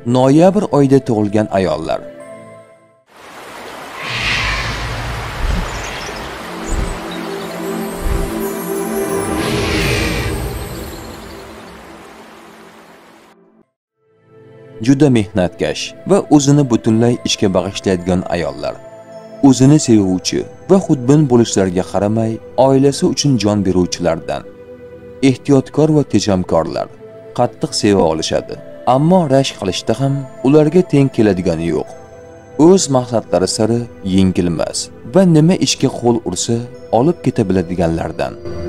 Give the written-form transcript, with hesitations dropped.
Noyabr oyida tug'ilgan ayollar. Juda mehnatkash va o'zini butunlay ishga bag'ishlaydigan ayollar. O'zini sevuvchi va xudbin bo'lishlariga qaramay, oilasi uchun jon beruvchilardan. Ehtiyotkor va tejamkorlar qattiq seva olishadi, ammo rashk qilishda ham ularga teng keladigani yo'q. O'z maqsadlari sari yengilmas va nima ishga qo'l ursa olib keta biladiganlardan.